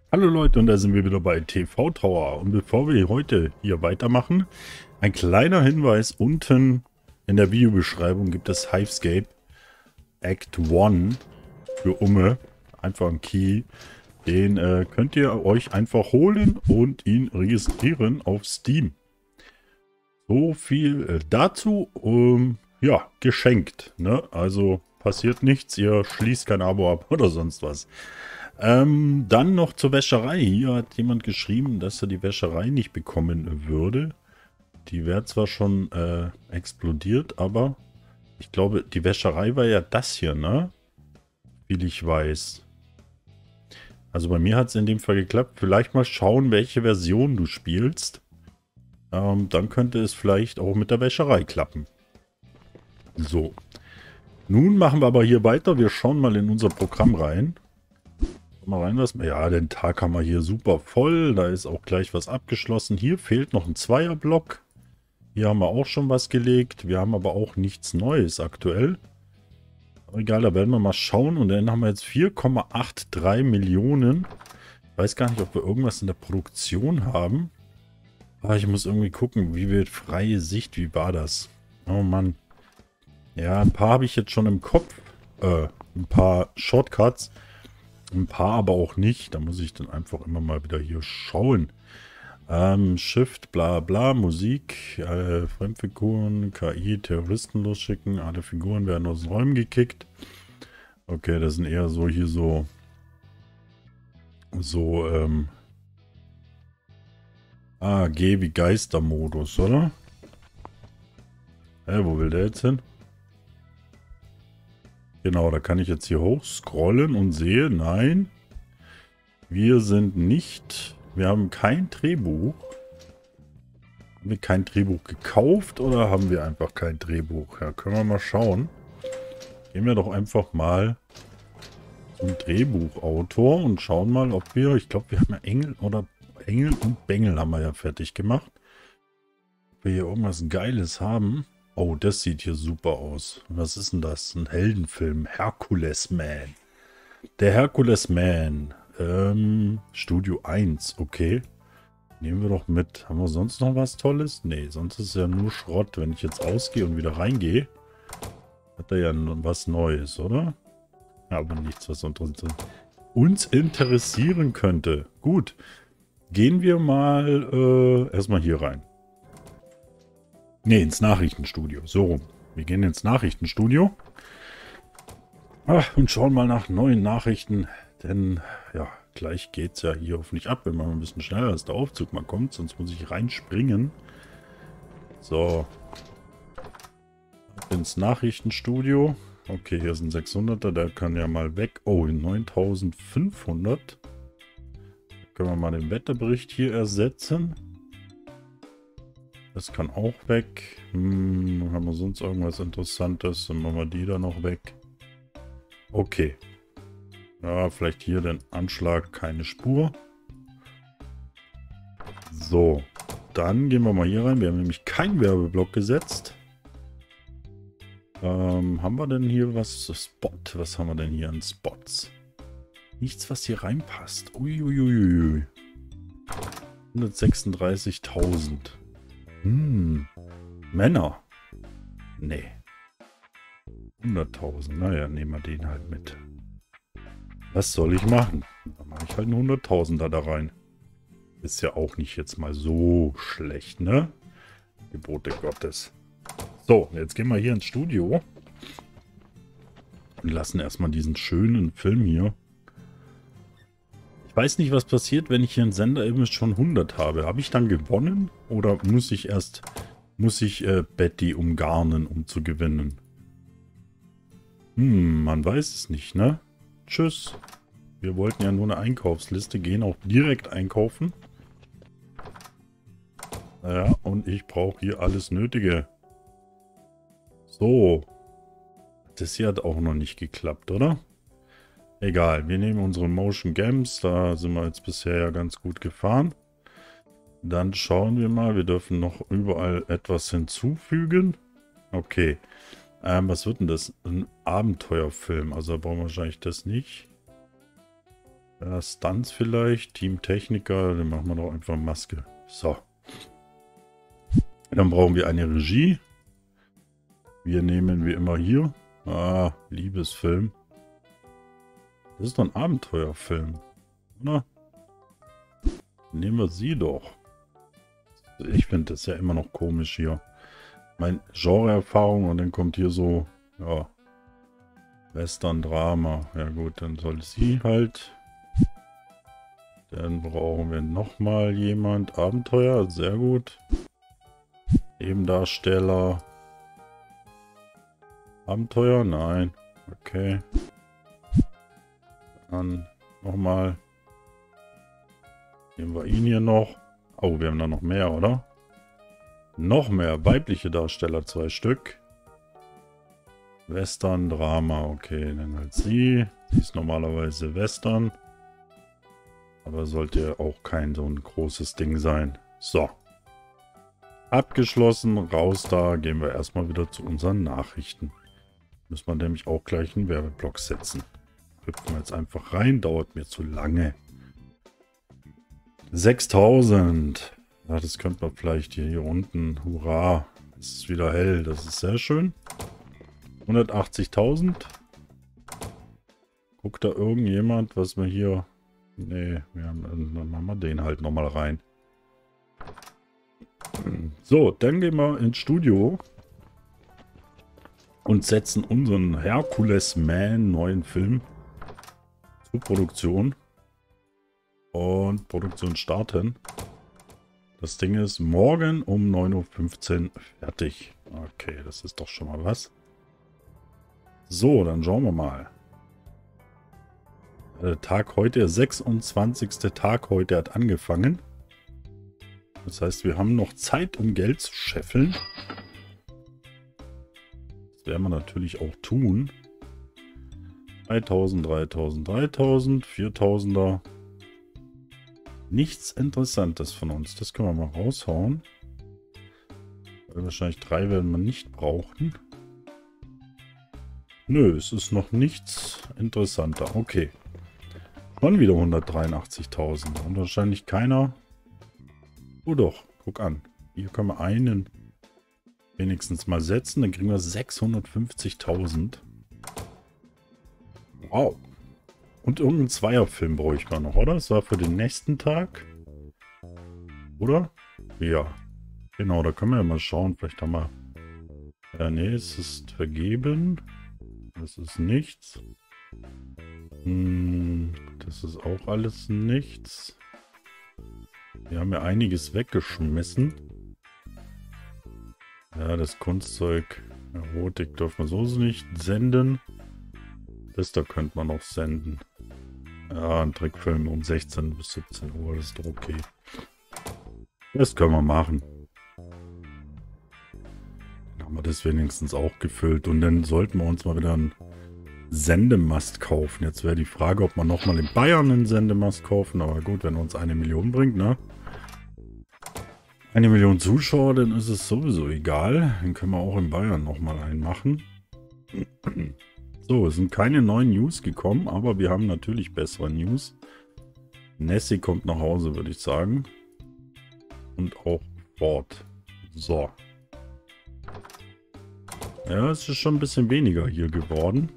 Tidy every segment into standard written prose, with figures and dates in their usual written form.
Hallo Leute, und da sind wir wieder bei TV Tower. Und bevor wir heute hier weitermachen, ein kleiner Hinweis: unten in der Videobeschreibung gibt es Hivescape Act 1 für Umme. Einfach ein Key. Den könnt ihr euch einfach holen und ihn registrieren auf Steam. So viel dazu. Ja, geschenkt. Ne? Also passiert nichts, ihr schließt kein Abo ab oder sonst was. Dann noch zur Wäscherei. Hier hat jemand geschrieben, dass er die Wäscherei nicht bekommen würde. Die wäre zwar schon explodiert, aber ich glaube, die Wäscherei war ja das hier, ne? Wie ich weiß. Also bei mir hat es in dem Fall geklappt. Vielleicht mal schauen, welche Version du spielst. Dann könnte es vielleicht auch mit der Wäscherei klappen. So. Nun machen wir aber hier weiter. Wir schauen mal in unser Programm rein. Mal rein, was. Ja, den Tag haben wir hier super voll. Da ist auch gleich was abgeschlossen. Hier fehlt noch ein Zweierblock. Hier haben wir auch schon was gelegt. Wir haben aber auch nichts Neues aktuell. Aber egal, da werden wir mal schauen. Und dann haben wir jetzt 4,83 Millionen. Ich weiß gar nicht, ob wir irgendwas in der Produktion haben. Aber ich muss irgendwie gucken, wie wird freie Sicht, wie war das? Oh Mann. Ja, ein paar habe ich jetzt schon im Kopf. Ein paar Shortcuts. Ein paar aber auch nicht. Da muss ich dann einfach immer mal wieder hier schauen. Shift, bla bla, Musik, Fremdfiguren, KI, Terroristen losschicken. Alle Figuren werden aus den Räumen gekickt. Okay, das sind eher so hier so... G wie Geistermodus, oder? Wo will der jetzt hin? Genau, da kann ich jetzt hier hoch scrollen und sehe, nein, wir sind nicht, wir haben kein Drehbuch. Haben wir kein Drehbuch gekauft oder haben wir einfach kein Drehbuch? Ja, können wir mal schauen. Gehen wir doch einfach mal zum Drehbuchautor und schauen mal, ob wir, ich glaube, wir haben ja Engel und Bengel haben wir ja fertig gemacht. Ob wir hier irgendwas Geiles haben. Oh, das sieht hier super aus. Was ist denn das? Ein Heldenfilm. Hercules Man. Der Hercules Man. Studio 1. Okay. Nehmen wir doch mit. Haben wir sonst noch was Tolles? Nee, sonst ist es ja nur Schrott. Wenn ich jetzt ausgehe und wieder reingehe, hat er ja was Neues, oder? Ja, aber nichts, was uns interessieren könnte. Gut. Gehen wir mal erstmal hier rein. Ne, ins Nachrichtenstudio. So rum. Wir gehen ins Nachrichtenstudio. Und schauen mal nach neuen Nachrichten. Denn, ja, gleich geht es ja hier hoffentlich ab, wenn man ein bisschen schneller ist, der Aufzug mal kommt. Sonst muss ich reinspringen. So. Ab ins Nachrichtenstudio. Okay, hier ist ein 600er. Der kann ja mal weg. Oh, 9500. Können wir mal den Wetterbericht hier ersetzen. Das kann auch weg. Haben wir sonst irgendwas Interessantes? Dann machen wir die da noch weg. Okay. Ja, vielleicht hier den Anschlag, keine Spur. So. Dann gehen wir mal hier rein. Wir haben nämlich keinen Werbeblock gesetzt. Haben wir denn hier was? Spot. Was haben wir denn hier an Spots? Nichts, was hier reinpasst. Uiuiui. 136.000. Männer. Nee. 100.000. Naja, nehmen wir den halt mit. Was soll ich machen? Dann mache ich halt einen 100.000er da rein. Ist ja auch nicht jetzt mal so schlecht, ne? Gebote Gottes. So, jetzt gehen wir hier ins Studio. Und lassen erstmal diesen schönen Film hier. Ich weiß nicht, was passiert, wenn ich hier einen Sender-Image schon 100 habe. Habe ich dann gewonnen? Oder muss ich Betty umgarnen, um zu gewinnen? Man weiß es nicht, ne? Tschüss. Wir wollten ja nur eine Einkaufsliste, gehen auch direkt einkaufen. Ja, und ich brauche hier alles Nötige. So. Das hier hat auch noch nicht geklappt, oder? Egal, wir nehmen unsere Motion Games. Da sind wir jetzt bisher ja ganz gut gefahren. Dann schauen wir mal. Wir dürfen noch überall etwas hinzufügen. Okay. Was wird denn das? Ein Abenteuerfilm. Also da brauchen wir wahrscheinlich das nicht. Ja, Stunts vielleicht, Team Techniker, dann machen wir doch einfach Maske. So. Dann brauchen wir eine Regie. Wir nehmen wie immer hier. Liebesfilm. Das ist doch ein Abenteuerfilm, oder? Nehmen wir sie doch. Ich finde das ja immer noch komisch hier. Mein Genre-Erfahrung und dann kommt hier so, ja, Western-Drama. Ja gut, dann soll sie halt. Dann brauchen wir nochmal jemand. Abenteuer, sehr gut. Nebendarsteller. Abenteuer, nein. Okay. Dann nochmal. Nehmen wir ihn hier noch. Oh, wir haben da noch mehr, oder? Noch mehr weibliche Darsteller, 2 Stück. Western, Drama, okay, dann halt sie. Sie ist normalerweise Western. Aber sollte ja auch kein so ein großes Ding sein. So. Abgeschlossen, raus da. Gehen wir erstmal wieder zu unseren Nachrichten. Müssen wir nämlich auch gleich einen Werbeblock setzen. Hüpfen wir jetzt einfach rein, dauert mir zu lange. 6000. Ja, das könnte man vielleicht hier unten. Hurra. Es ist wieder hell. Das ist sehr schön. 180.000. Guckt da irgendjemand, was wir hier... Nee, dann machen wir den halt nochmal rein. So, dann gehen wir ins Studio. Und setzen unseren Hercules Man neuen Film zur Produktion. Und Produktion starten. Das Ding ist morgen um 9:15 Uhr fertig. Okay, das ist doch schon mal was. So, dann schauen wir mal. Tag heute, der 26. Tag heute hat angefangen. Das heißt, wir haben noch Zeit, um Geld zu scheffeln. Das werden wir natürlich auch tun. 3000, 3000, 3000, 4000er. Nichts Interessantes von uns. Das können wir mal raushauen. Weil wahrscheinlich 3 werden wir nicht brauchen. Nö, es ist noch nichts interessanter. Okay. Schon wieder 183.000. Und wahrscheinlich keiner. Oh doch, guck an. Hier können wir einen wenigstens mal setzen. Dann kriegen wir 650.000. Wow. Und irgendeinen Zweierfilm bräuchte man noch, oder? Das war für den nächsten Tag. Oder? Ja. Genau, da können wir ja mal schauen. Vielleicht haben wir... Ja, nee, es ist vergeben. Das ist nichts. Das ist auch alles nichts. Wir haben ja einiges weggeschmissen. Ja, das Kunstzeug, Erotik dürfen wir so nicht senden. Das da könnte man noch senden. Ja, ein Trickfilm um 16 bis 17 Uhr, das ist doch okay. Das können wir machen. Dann haben wir das wenigstens auch gefüllt. Und dann sollten wir uns mal wieder einen Sendemast kaufen. Jetzt wäre die Frage, ob wir nochmal in Bayern einen Sendemast kaufen. Aber gut, wenn er uns 1 Million bringt, ne? 1 Million Zuschauer, dann ist es sowieso egal. Dann können wir auch in Bayern nochmal einen machen. So, es sind keine neuen News gekommen, aber wir haben natürlich bessere News. Nessie kommt nach Hause, würde ich sagen. Und auch Ford. So. Ja, es ist schon ein bisschen weniger hier geworden.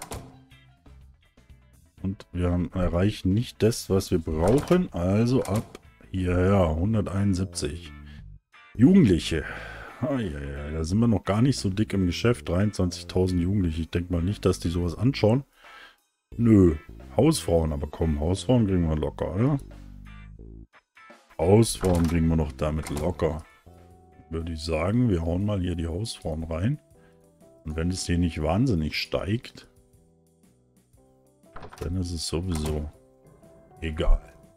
Und wir erreichen nicht das, was wir brauchen. Also ab hierher, 171. Jugendliche. Ja, da sind wir noch gar nicht so dick im Geschäft. 23.000 Jugendliche. Ich denke mal nicht, dass die sowas anschauen. Nö. Hausfrauen, aber komm, Hausfrauen kriegen wir locker, oder? Hausfrauen kriegen wir noch damit locker. Würde ich sagen, wir hauen mal hier die Hausfrauen rein. Und wenn es hier nicht wahnsinnig steigt, dann ist es sowieso egal.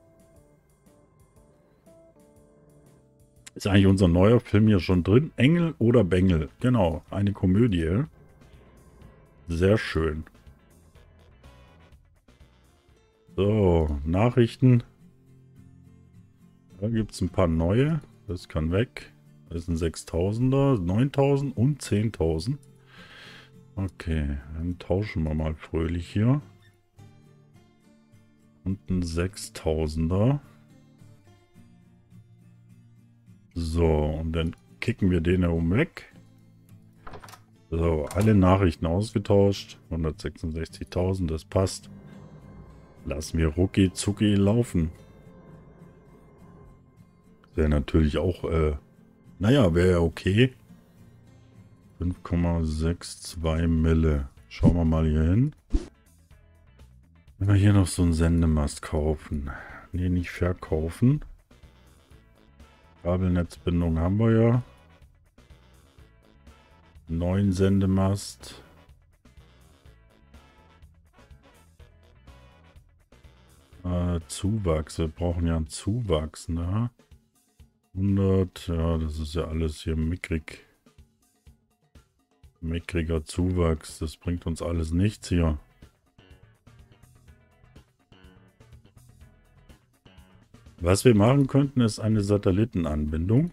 Ist eigentlich unser neuer Film hier schon drin? Engel oder Bengel? Genau, eine Komödie. Sehr schön. So, Nachrichten. Da gibt es ein paar neue. Das kann weg. Das sind 6.000er, 9.000 und 10.000. Okay, dann tauschen wir mal fröhlich hier. Und ein 6000er. So, und dann kicken wir den herum weg. So, alle Nachrichten ausgetauscht. 166.000, das passt. Lassen wir rucki zucki laufen. Wäre natürlich auch, naja, wäre ja okay. 5,62 Mille. Schauen wir mal hier hin. Wenn wir hier noch so einen Sendemast kaufen. Ne, nicht verkaufen. Kabelnetzbindung haben wir ja. Neuen Sendemast. Zuwachs. Wir brauchen ja einen Zuwachs, ne? 100, ja, das ist ja alles hier mickrig. Mickriger Zuwachs. Das bringt uns alles nichts hier. Was wir machen könnten, ist eine Satellitenanbindung.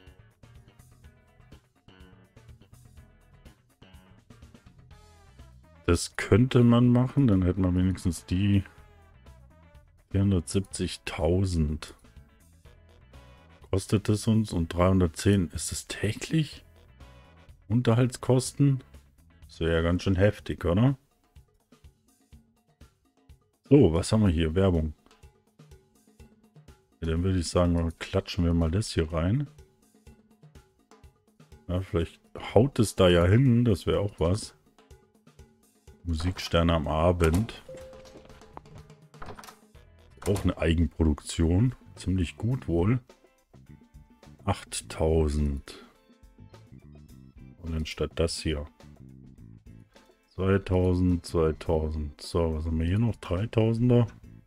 Das könnte man machen, dann hätten wir wenigstens die 470.000. Kostet es uns und 310. Ist es täglich? Unterhaltskosten? Das wäre ja ganz schön heftig, oder? So, was haben wir hier? Werbung. Ja, dann würde ich sagen, klatschen wir mal das hier rein. Ja, vielleicht haut es da ja hin, das wäre auch was. Musiksterne am Abend. Auch eine Eigenproduktion. Ziemlich gut wohl. 8000. Und dann statt das hier. 2000, 2000. So, was haben wir hier noch? 3000er.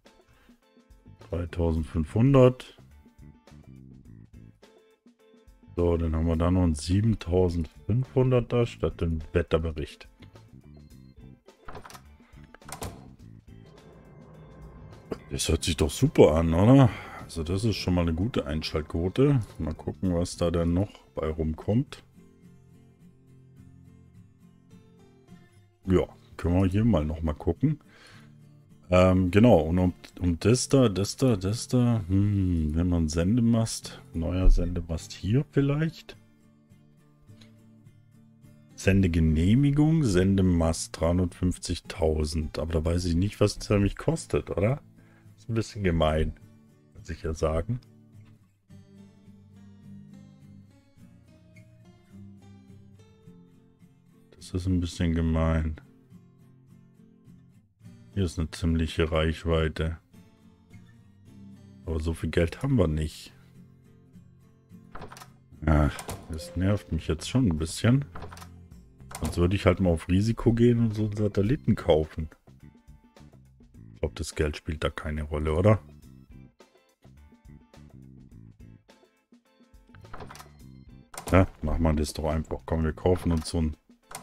3500. So, dann haben wir da noch einen 7500er statt dem Wetterbericht. Das hört sich doch super an, oder? Also das ist schon mal eine gute Einschaltquote. Mal gucken, was da dann noch bei rumkommt. Ja, können wir hier mal noch mal gucken. Genau, und um das da, wenn man einen Sendemast, neuer Sendemast hier vielleicht. Sendegenehmigung, Sendemast 350.000. Aber da weiß ich nicht, was das nämlich kostet, oder? Ist ein bisschen gemein, muss ich ja sagen. Das ist ein bisschen gemein. Hier ist eine ziemliche Reichweite. Aber so viel Geld haben wir nicht. Ach, das nervt mich jetzt schon ein bisschen. Sonst würde ich halt mal auf Risiko gehen und so einen Satelliten kaufen. Ich glaube, das Geld spielt da keine Rolle, oder? Ja, machen wir das doch einfach. Komm, wir kaufen uns so einen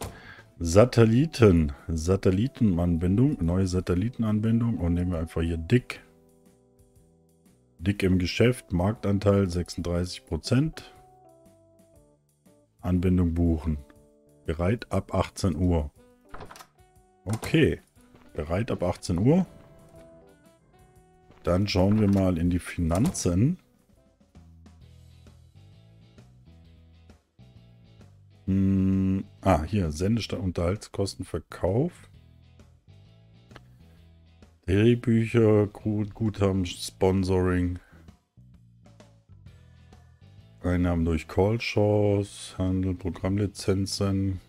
Satellitenanbindung, neue Satellitenanbindung und nehmen wir einfach hier dick. Dick im Geschäft, Marktanteil 36%. Anbindung buchen. Bereit ab 18 Uhr. Okay, bereit ab 18 Uhr. Dann schauen wir mal in die Finanzen. Hier, Sendestand, Unterhaltskosten, Verkauf. Drehbücher, Guthaben, Sponsoring. Einnahmen durch Callshows, Handel, Programmlizenzen.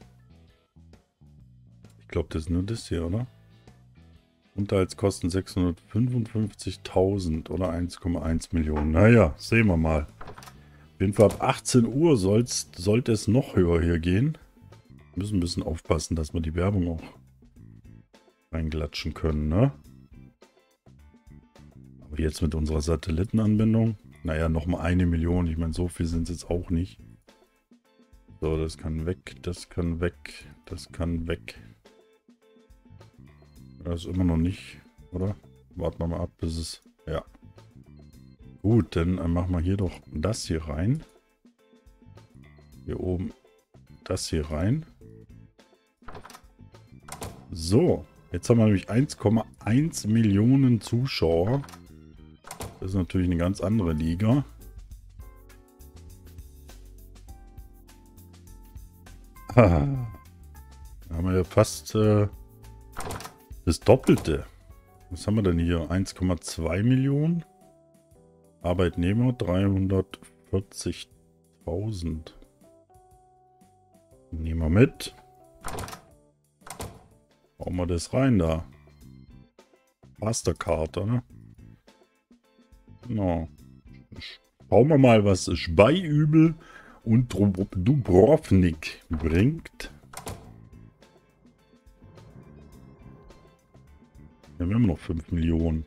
Ich glaube, das ist nur das hier, oder? Unterhaltskosten 655.000 oder 1,1 Millionen. Naja, sehen wir mal. Auf jeden Fall ab 18 Uhr sollte es noch höher hier gehen. Wir müssen ein bisschen aufpassen, dass wir die Werbung auch reinglatschen können, ne? Aber jetzt mit unserer Satellitenanbindung, naja, nochmal 1 Million. Ich meine, so viel sind es jetzt auch nicht. So, das kann weg, das kann weg, das kann weg. Das ist immer noch nicht, oder? Warten wir mal ab, bis es... Ja. Gut, dann machen wir hier doch das hier rein. Hier oben das hier rein. So, Jetzt haben wir nämlich 1,1 Millionen Zuschauer. Das ist natürlich eine ganz andere Liga. Da haben wir ja fast das Doppelte. Was haben wir denn hier? 1,2 Millionen. Arbeitnehmer 340.000. Nehmen wir mit. Bauen wir das rein da. Mastercard, ne? Genau. Schauen wir mal, was Speiübel und Dubrovnik bringt. Wir haben immer noch 5 Millionen.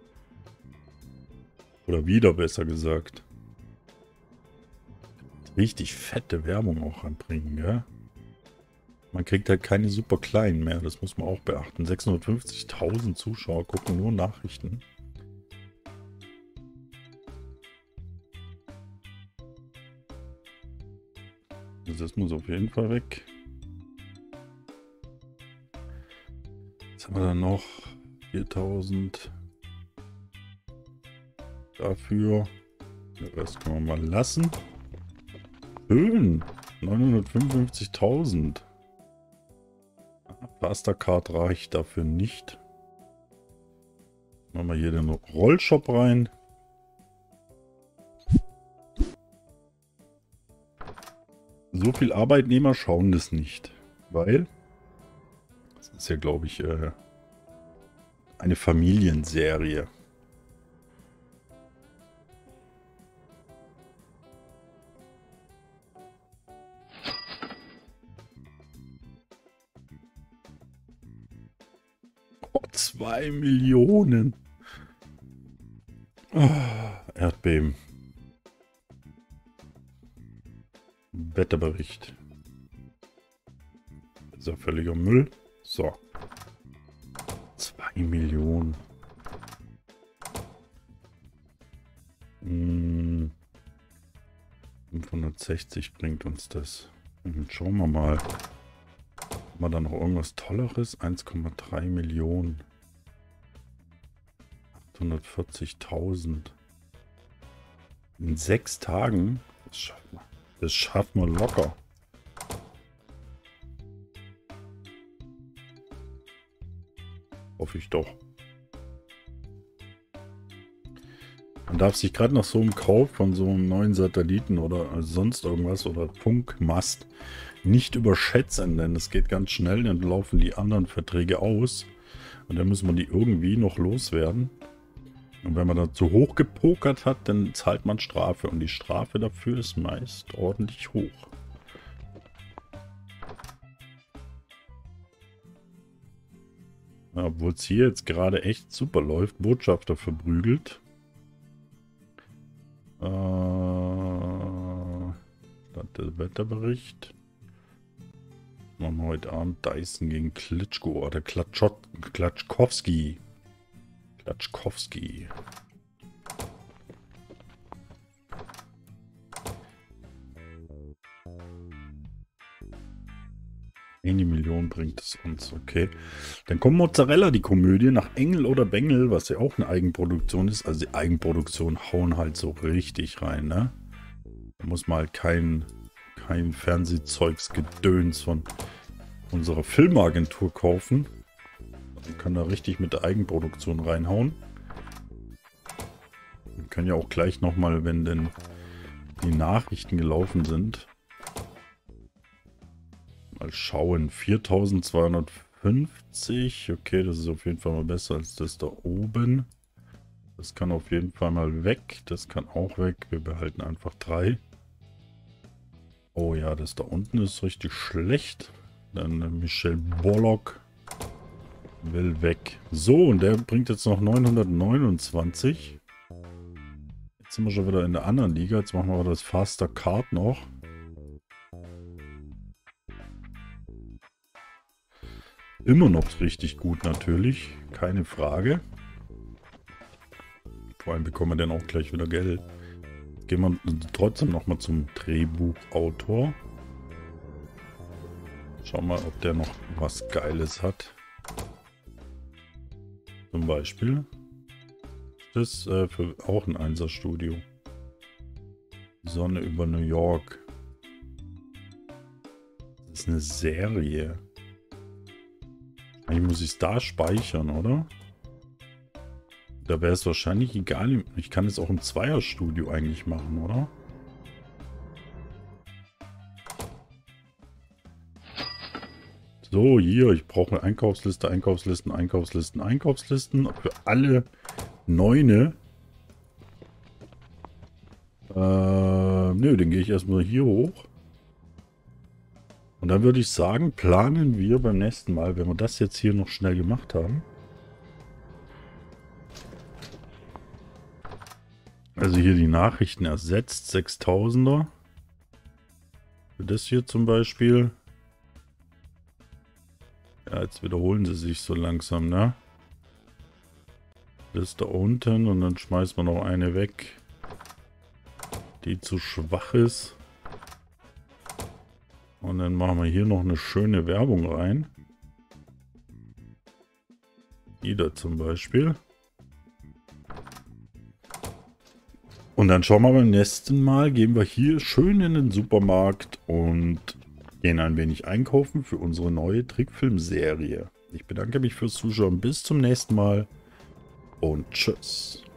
Oder wieder, besser gesagt. Richtig fette Werbung auch anbringen, gell? Man kriegt halt keine super kleinen mehr, das muss man auch beachten. 650.000 Zuschauer gucken nur Nachrichten. Das muss auf jeden Fall weg. Jetzt haben wir dann noch 4.000 dafür. Den Rest können wir mal lassen. Schön. 955.000. Mastercard reicht dafür nicht. Machen wir hier den Rollshop rein. So viel Arbeitnehmer schauen das nicht. Weil das ist ja, glaube ich, eine Familienserie. Oh, 2 Millionen. Oh, Erdbeben. Wetterbericht. Das ist ja völliger Müll. So. 2 Millionen. 560 bringt uns das. Schauen wir mal. Haben wir da noch irgendwas Tolleres? 1,3 Millionen. 840.000. In 6 Tagen? Das schaffen wir locker. Hoffe ich doch. Man darf sich gerade nach so einem Kauf von so einem neuen Satelliten oder sonst irgendwas oder Funkmast nicht überschätzen, denn es geht ganz schnell, dann laufen die anderen Verträge aus und dann muss man die irgendwie noch loswerden. Und wenn man da zu hoch gepokert hat, dann zahlt man Strafe und die Strafe dafür ist meist ordentlich hoch. Ja, obwohl es hier jetzt gerade echt super läuft, Botschafter verprügelt. Der Wetterbericht. Machen wir heute Abend Dyson gegen Klitschko oder Klatschkowski. Klatschkowski. Eine Million bringt es uns, okay. Dann kommt Mozzarella, die Komödie, nach Engel oder Bengel, was ja auch eine Eigenproduktion ist. Also die Eigenproduktion hauen halt so richtig rein, ne? Da muss man halt kein Fernsehzeugsgedöns von unserer Filmagentur kaufen. Man kann da richtig mit der Eigenproduktion reinhauen. Wir können ja auch gleich nochmal, wenn denn die Nachrichten gelaufen sind, mal schauen. 4.250. Okay, das ist auf jeden Fall mal besser als das da oben. Das kann auf jeden Fall mal weg. Das kann auch weg. Wir behalten einfach 3. Oh ja, das da unten ist richtig schlecht. Dann Michel Bollock will weg. So, und der bringt jetzt noch 929. Jetzt sind wir schon wieder in der anderen Liga. Jetzt machen wir das Faster Card noch. Immer noch richtig gut natürlich. Keine Frage. Vor allem bekommen wir dann auch gleich wieder Geld. Gehen wir trotzdem nochmal zum Drehbuchautor. Schauen wir mal, ob der noch was Geiles hat. Zum Beispiel. Das ist für auch ein 1er Studio. Sonne über New York. Das ist eine Serie. Eigentlich muss ich es da speichern, oder? Da wäre es wahrscheinlich egal. Ich kann es auch im 2er Studio eigentlich machen, oder? So, hier, ich brauche eine Einkaufsliste, Einkaufslisten, Einkaufslisten, Einkaufslisten für alle 9. Nö, den gehe ich erstmal hier hoch. Und dann würde ich sagen, planen wir beim nächsten Mal, wenn wir das jetzt hier noch schnell gemacht haben. Also hier die Nachrichten ersetzt, 6000er. Für das hier zum Beispiel. Ja, jetzt wiederholen sie sich so langsam, ne? Das da unten und dann schmeißen wir noch eine weg, die zu schwach ist. Und dann machen wir hier noch eine schöne Werbung rein. Die da zum Beispiel. Und dann schauen wir beim nächsten Mal, gehen wir hier schön in den Supermarkt und gehen ein wenig einkaufen für unsere neue Trickfilmserie. Ich bedanke mich fürs Zuschauen. Bis zum nächsten Mal und tschüss.